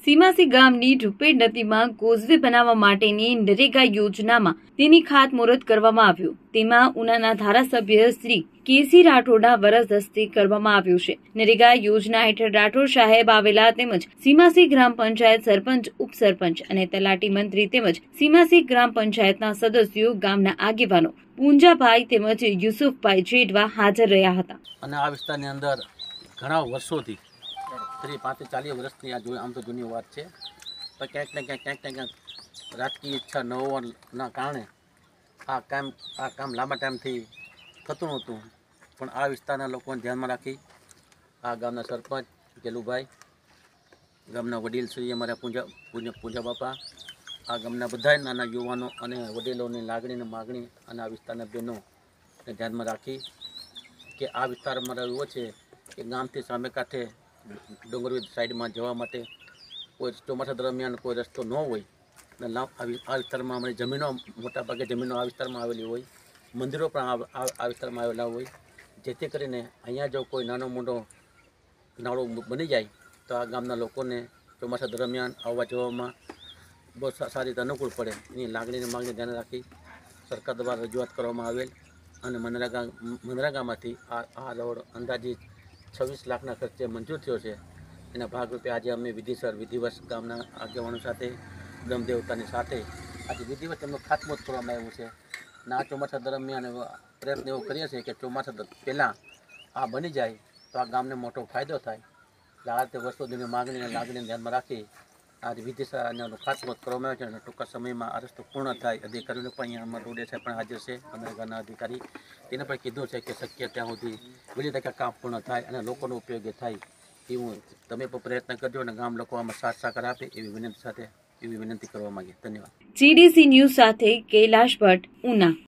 સીમાસી ગામની રૂપેડ નદીમાં કોઝવે બનાવવા માટેની નરેગા યોજનામાં તેની ખાતમુહૂર્ત કરવામાં આવ્યું। તેમાં ઉનાના ધારાસભ્ય શ્રી કેસી રાઠોડના વરદ હસ્તે કરવામાં આવ્યું છે। નરેગા યોજના હેઠળ રાઠોડ સાહેબ આવેલા તેમજ સીમાસી ગ્રામ પંચાયત સરપંચ, ઉપસરપંચ અને તલાટી મંત્રી તેમજ સીમાસી ગ્રામ પંચાયતના સદસ્યો, ગામના આગેવાનો પૂંજાભાઈ તેમજ યુસુફભાઈ જેઠવા હાજર રહ્યા હતા। અને આ વિસ્તારની અંદર ઘણા વર્ષોથી 35-40 વર્ષની આ આમ તો જૂની વાત છે, પણ ક્યાંક રાજકીય ઈચ્છા ન હોવાના કારણે આ કામ લાંબા ટાઈમથી થતું નહોતું। પણ આ વિસ્તારના લોકોને ધ્યાનમાં રાખી આ ગામના સરપંચ ગેલુભાઈ, ગામના વડીલ શ્રી અમારા પૂંજા બાપા, આ ગામના બધા નાના યુવાનો અને વડીલોની લાગણી અને માગણી અને આ વિસ્તારના બહેનોને ધ્યાનમાં રાખી કે આ વિસ્તાર અમારો એવો છે કે ગામથી સામે કાંઠે ડુંગરી સાઈડમાં જવા માટે કોઈ ચોમાસા દરમિયાન કોઈ રસ્તો ન હોય અને આ વિસ્તારમાં અમારી જમીનો મોટાભાગે જમીનો આ વિસ્તારમાં આવેલી હોય, મંદિરો પણ આ વિસ્તારમાં આવેલા હોય, જેથી કરીને અહીંયા જો કોઈ નાનો મોટો નાળો બની જાય તો આ ગામના લોકોને ચોમાસા દરમિયાન આવવા જવામાં બહુ સારી રીતે અનુકૂળ પડે। એની લાગણીની માગણી ધ્યાન રાખી સરકાર દ્વારા રજૂઆત કરવામાં આવેલ અને મનરેગામાંથી આ રોડ અંદાજિત 26 લાખના ખર્ચે મંજૂર થયો છે। એના ભાગરૂપે આજે અમે વિધિવત ગામના આગેવાનો સાથે, ગ્રામદેવતાની સાથે આજે વિધિવત એમનું ખાતમુહૂર્ત કરવામાં આવ્યું છે। અને આ ચોમાસા દરમિયાન પ્રયત્ન એવો કરીએ છીએ કે ચોમાસા પહેલાં આ બની જાય તો આ ગામને મોટો ફાયદો થાય। એટલે આ રીતે વર્ષો જૂની માગણી અને લાગણીને ધ્યાનમાં રાખી આજે વિધિશાળાનું ખાતમુહૂર્ત કરવામાં આવ્યું છે અને ટૂંકા સમયમાં આ રસ્તો પૂર્ણ થાય। અધિકારીઓને પણ અહીંયા અમારા રોડે સાહેબ પણ હાજર છે, મનરેગાના અધિકારી, તેને પણ કીધું છે કે શક્ય ત્યાં સુધી વહેલી તકે કામ પૂર્ણ થાય અને લોકોનો ઉપયોગી થાય એવું તમે પણ પ્રયત્ન કરજો અને ગામ લોકો આમાં સાથ સહકાર આપે એવી વિનંતી કરવા માંગીએ। ધન્યવાદ। GDC ન્યૂઝ સાથે કૈલાશ ભટ્ટ, ઉના।